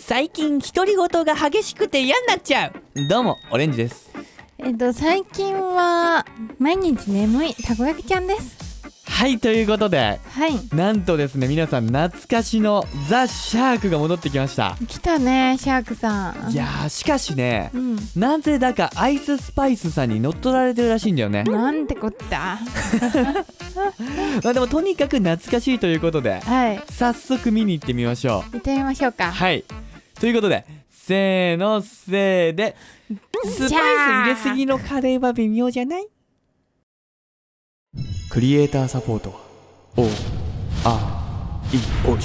最近独り言が激しくて嫌になっちゃう。どうもオレンジです。 最近は毎日眠いたこ焼きちゃんです。 はい、ということで、 はい、 なんとですね、皆さん懐かしのザ・シャークが戻ってきました。 来たね、シャークさん。 いやー、しかしね、 うん、 なぜだかアイススパイスさんに乗っ取られてるらしいんだよね。 なんてこった。 まあでもとにかく懐かしいということで、 はい、 早速見に行ってみましょう。 行ってみましょうか。 はい、ということで、せーのせーで、スパイス入れすぎのカレーは微妙じゃない？クリエイターサポートはOREO。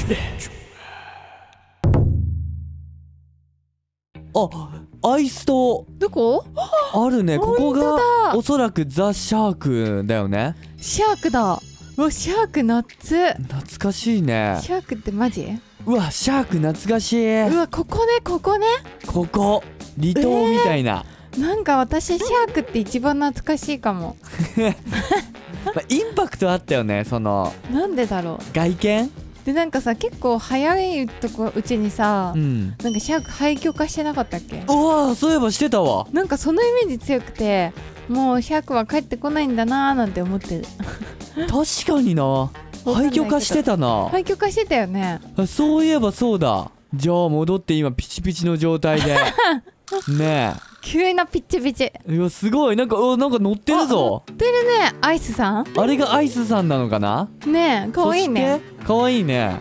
あ、アイス島どこ？ あるね。ここ本当がだ。 おそらくザ・シャークだよね。 シャークだ。うわ、シャーク夏。 懐かしいね。 シャークってマジ？ うわ、シャーク懐かしい。 うわ、ここね、ここね。 ここ離島みたいな、 なんか私シャークって一番懐かしいかも。 まあ、インパクトあったよね、そのなんでだろう。 外見でなんかさ、結構早いうちにさ、 うんなんかシャーク廃墟化してなかったっけ？ うわ、そういえばしてたわ。 なんかそのイメージ強くて、もうシャークは帰ってこないんだなーなんて思ってる。 確かにな、廃墟化してたな。 廃墟化してたよね。 そういえばそうだ。じゃあ戻って今ピチピチの状態でね急なピッチピチ。 え、いやすごい、なんか乗ってるぞ。 乗ってるね、アイスさん。 あれがアイスさんなのかな。 ねえ、かわいいね。 かわいいね。 うん、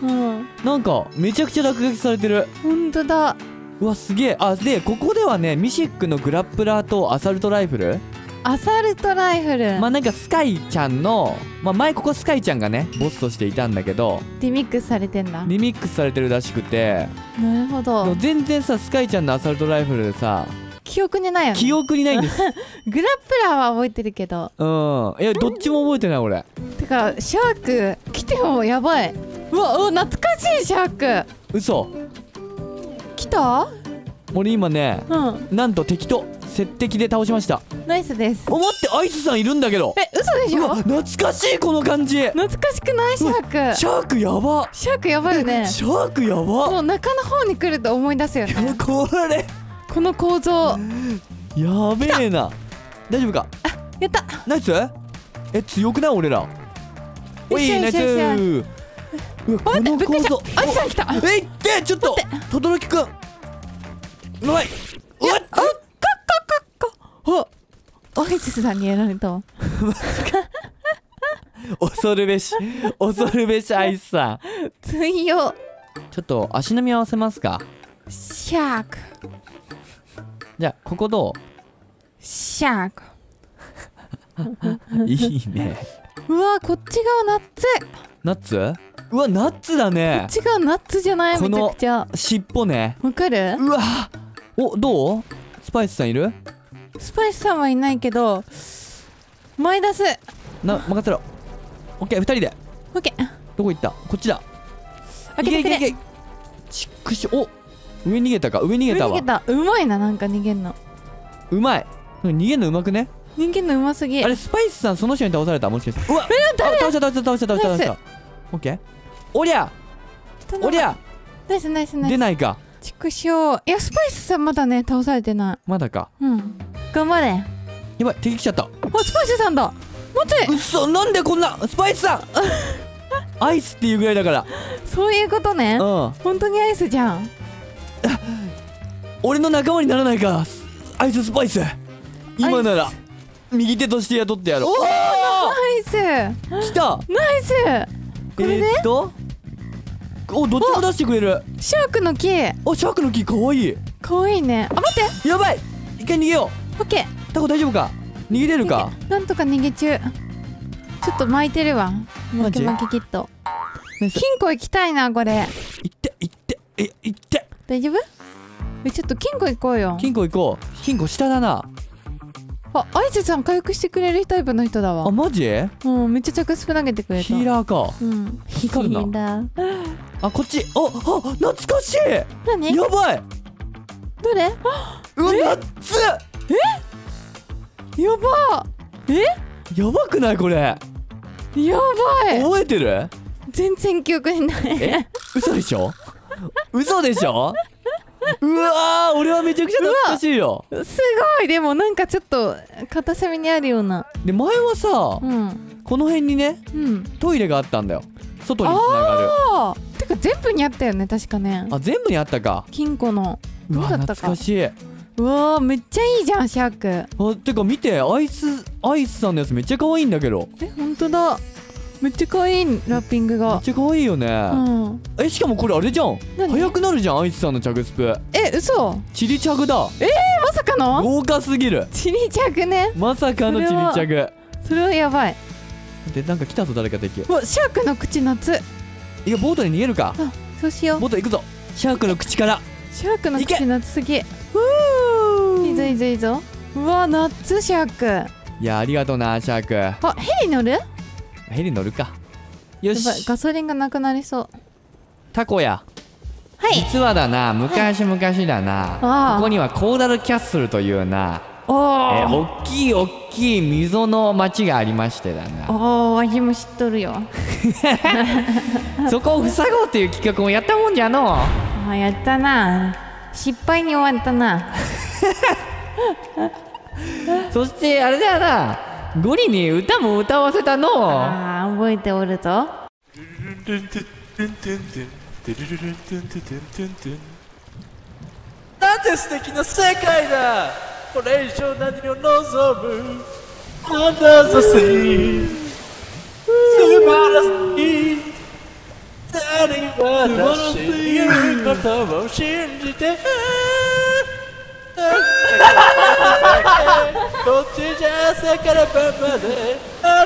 なんかめちゃくちゃ落書きされてる。 ほんとだ。 うわ、すげえ。あ、でここではね、ミシックのグラップラーとアサルトライフル、 アサルトライフル、 まあなんかスカイちゃんの、まあ前ここスカイちゃんがねボスとしていたんだけど、 リミックスされてんだ。 リミックスされてるらしくて、 なるほでもど。 全然さ、スカイちゃんのアサルトライフルでさ、 記憶にないよね。 記憶にないんです。 グラップラーは覚えてるけど。 うん、いやどっちも覚えてない俺。 てかシャーク来てもやばい。うわ、懐かしいシャーク。 嘘。 来た？ 俺今ね、 うん、 なんと敵と接敵で倒しました。 ナイスです。 待って、アイスさんいるんだけど。 嘘でしょ？ うわ、懐かしいこの感じ。 懐かしくないシャーク？ シャークやば。 シャークやばいよね。 シャークやば。 もう中の方に来ると思い出すよね。 これこの構造。 やべえな。大丈夫か？ やった。 ナイス。強くない俺ら。おい、ナイス。うわ、この構造。 アイスさん来た。 いってちょっとトドロキくん、うまい。うわっ、 アイスさんにやられたわ。 恐るべしアイスさん。 強。 ちょっと足並み合わせますか。 シャーク。 じゃあここどシャーク。 う？いいね。 うわ、こっち側ナッツ。 ナッツ？うわ、ナッツだね。 こっち側ナッツじゃない？めちゃくちゃ尻尾ね。 わかる？ うわ、どう？スパイスさんいる？ スパイスさんはいないけど、前出す。 任せろ。オッケー、2人で。 オッケー。 どこ行った？こっちだ。 開けてくれ。 いけ。ちくしょ。上逃げたか。上逃げたわ。 逃げた。うまいな、なんか逃げんの。 うまい。逃げんのうまくね。 逃げんのうますぎ。 あれ、スパイスさんその人に倒された？もしかして。うわ、倒した。オッケー。おりゃナイス。 出ないか。 ちくしょう。いや、スパイスさんまだね、倒されてない。 まだか。 うん。頑張れ。 やばい、敵来ちゃった。 あ、スパイスさんだ。待て。 うそ、なんでこんな。スパイスさんアイスっていうぐらいだから。 そういうことね。 うん。 本当にアイスじゃん。 俺の仲間にならないか、アイススパイス。今なら右手として雇ってやろう。 おお、ナイス。 来た。 ナイス。これでどっちも出してくれる。 シャークの木。 シャークの木かわいい。 かわいいね。あ、待って。 やばい、一回逃げよオッケう。タコ大丈夫か？逃げれるか？ なんとか逃げ中。ちょっと巻いてるわ。 マジ？ 巻きキット。 金庫行きたいな、これ。 行って大丈夫？ちょっと金庫行こうよ。 金庫行こう。金庫下だな。 あ、アイスさん回復してくれるタイプの人だわ。 あ、マジ？ うん、めっちゃ着スプ投げてくれた。 ヒーラーか。 うん、ヒ光るな。あ、こっち。懐かしい。 何？ やばい。 どれ？ うわ、ナッツ。 やば。 やばくないこれ？ やばい。 覚えてる？ 全然記憶にない。 嘘でしょ？嘘でしょ？ うわー、俺はめちゃくちゃ懐かしいよ。 すごい。でもなんかちょっと片隅にあるような。 で前はさ、 うんこの辺にねうん。 トイレがあったんだよ。外につながる。 ああ、てか全部にあったよね確かね。 あ、全部にあったか。 金庫の。どうだったか。 懐かしい。あ、 うわーめっちゃいいじゃんシャーク。 てか見て、アイスさんのやつめっちゃ可愛いんだけど。 本当だ。めっちゃ可愛いラッピングが。 めっちゃ可愛いよね。 うん。 しかもこれあれじゃん。 何早くなるじゃん、アイスさんのチャグスプ。 嘘。 チリチャグだ。 まさかの豪華すぎる。 チリチャグね。 まさかのチリチャグ。 それはやばい。 で、なんか来たぞ、誰か敵。 うわシャークの口夏。 いや、ボートに逃げるか。 あ、そうしよう。 ボート行くぞ。シャークの口から。 シャークのいけ口夏すぎ。いいぞいいぞいいぞ。うわ夏シャーク。 いや、ありがとうな、シャーク。 あ、ヘリ乗る？やヘリ乗るか。よばい、 し。 ガソリンがなくなりそう。 タコや。 はい。 実はだな、昔々だな、 ああここにはコーダルキャッスルというな、 おーおっきい溝の町がありましてだな。 おー、わしも知っとるよ。 そこを塞ごうっていう企画もやったもんじゃのう。 あ、やったな。失敗に終わったな。 そしてあれだよな、ゴリに歌も歌わせたのう。 あー、覚えておるぞ。 なんて素敵な世界だ。これ以上何を望む。Under the sea 素晴らしい。私に言うことを信じて。こっちじゃ朝から晩まで。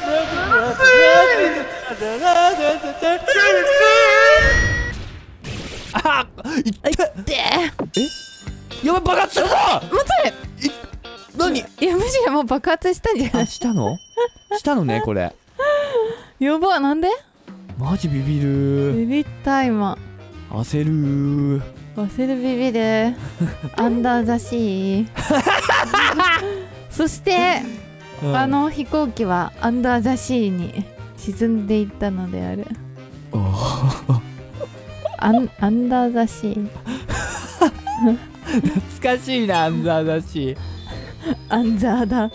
あっ、いってで、 やばい、爆発するぞ。 待て。 何？ いや、むしろもう爆発したんじゃなあ、 い？ したのね、これ。 やば、なんで？ マジビビる。 ビビった今。 焦る。 忘れビビる。アンダーザシー。そして、 うんあの飛行機はアンダーザシーに沈んでいったのである。 おーアンダーザシー。 懐かしいな、アンダーだし。 アンザーだ。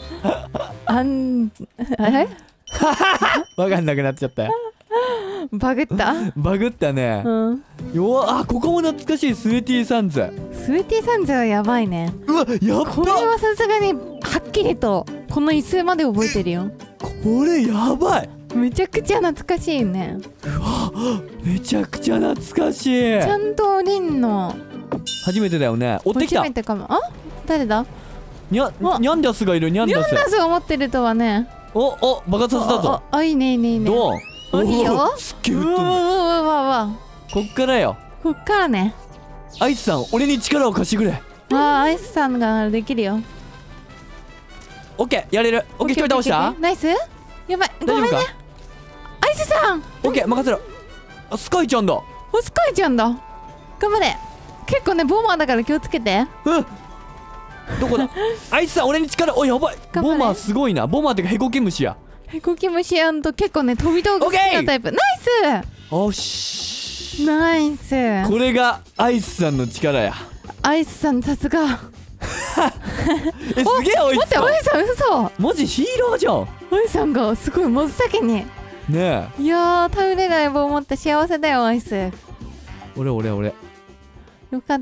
あれわかんなくなっちゃったよ。 バグったバグったね。 うん。 あ、ここも懐かしい、スウェティサンズ。 スウェティサンズはやばいね。 うわ、やっこれば。 はさすがにはっきりとこの椅子まで覚えてるよ。 これやばい。 めちゃくちゃ懐かしいね。 めちゃくちゃ懐かしい。 ちゃんとリンの初めてだよね。追ってきた。 初めてかも。あ、誰だ？ ニャンダスがいる、ニャンダス。 ナスを持ってるとはね。 お、爆発させたぞ。 あ、いいねいいねいいね。 ドン。 お、いいよ。 すっげえう吹っ飛んだ。 わわ。 こっからよ。 こっからね。 アイスさん、俺に力を貸してくれ。 アイスさんができるよ。 オッケー、やれる。オッケー、一人倒した。 ナイス。やばい、ごめんね。 大丈夫か。 アイスさん。 オッケー、任せろ。あ、スカイちゃんだ。 お、スカイちゃんだ。頑張れ。結構ね、ボマーだから気をつけて。 うん。どこだ。アイスさん、俺に力。お、やばい。 頑張れボマーすごいな。ボマーってかヘコケムシや。 ヘコキムシアンと結構ね、飛び道具好きなタイプ。ナおイし。 ス。ナイス。 これがアイスさんの力や。 アイスさん、さすが。 すげえ、アイ待って、 スさん。 アイスさん、嘘。 マジヒーローじゃん。 アイスさんがすごい真っ先に。 ねえ。 いやー、頼れない棒を持って幸せだよ、アイス。 俺。 よかった。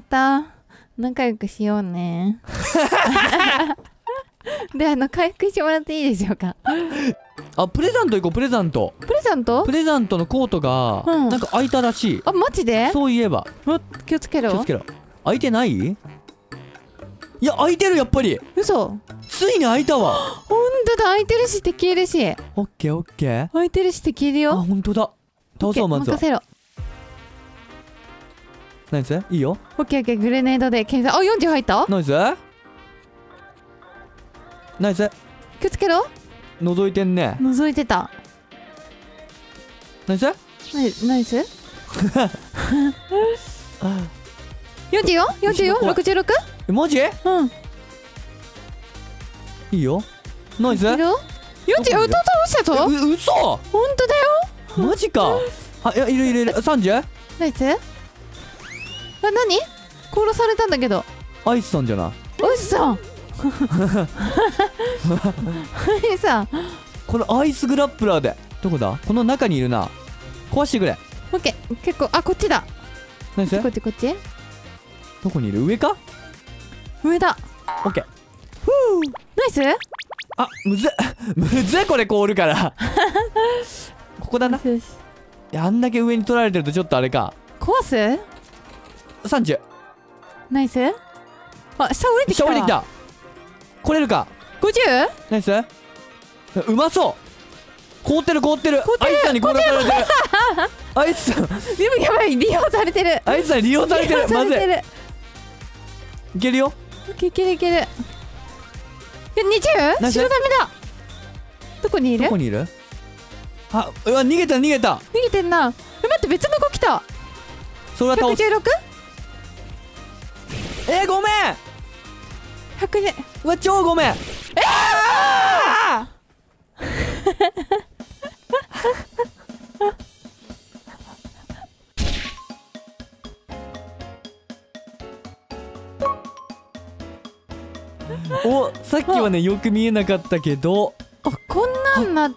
仲良くしようね。で、回復してもらっていいでしょうか。 あ、プレゼント行こう、プレゼント。 プレゼント？ プレゼントのコートが、 うんなんか開いたらしい。 あ、マジで？ そういえば。 気をつけろ。 気をつけろ。開いてない？いや、開いてる、やっぱり。 嘘。 ついに開いたわ。 ほんとだ、開いてるし敵いるし。 オッケー、オッケー。 開いてるし敵いるあ、 よ。 ほんとだ。倒そう、まずは任。せろ。 ナイス、いいよ。 オッケーオッケー、グレネードで検査。あ、40入った？ ナイス。ナイス。 気をつけろ。 覗いてんね。 覗いてた。 ナイス。 ナイス？44？ 44？ 66？ え、マジ？ うん。 いいよ。ナイス。 いるよ。40？弟落ちたぞ。 うそ。 ほんとだよ。 マジか。あ、いや、いる。30？ ナイス。あ、何？ 殺されたんだけど。 アイスさんじゃない。 アイスさんアイスさん。 このアイスグラップラーでどこだ。この中にいるな。壊してくれ。 オッケー。結構、あ、こっちだ。 ナイス。 こっちこっち。 どこにいる。上か。 上だ。 オッケー。 ナイス。 あ、むずっむずっ、これ凍るからここだな。 よし。 いや、あんだけ上に取られてるとちょっとあれか。 壊す。 30。 ナイス。あ、下降りてきた。 下降りてきた。来れるか。 50？ ナイス。うまそう。凍ってる凍ってる。アイスさんに凍らされてるアイスさん、 でもやばい、利用されてる。 アイスさんに利用されてる。まずい。いけるよ。 いけるいける。いや、20？ ナイス。 白ダメだ。どこにいる？ どこにいる。あ、うわ、逃げた逃げた。 逃げてんな。待って、別の子来た。 それは倒す。 116？ ごめん。 100で。 うわ、超ごめん。お、さっきはねよく見えなかったけど、 あ、こんなんなって。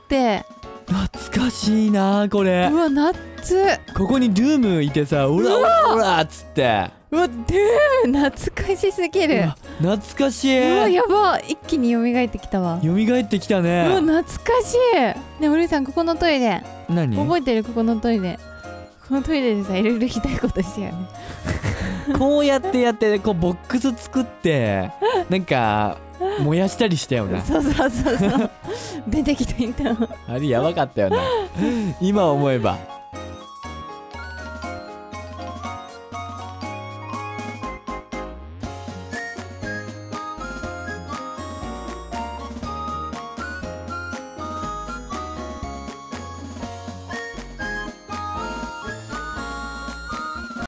懐かしいなこれう。わ、夏。 ここにドゥームいてさ、オラオラオラっつって。 うわ、ドゥーム懐かしすぎる。 うわ懐かしい。 うわ、やば。一気に蘇ってきたわ。 蘇ってきたうわ、 ね。 懐かしい。ねえ、おるいさん、ここのトイレ何。 覚えてる？ここのトイレ。このトイレでさ、いろいろひどいことしたよね。 こうやってやってこうボックス作ってなんか燃やしたりしたよな。 そうそうそうそう。出てきたんだ。 あれやばかったよな今思えば。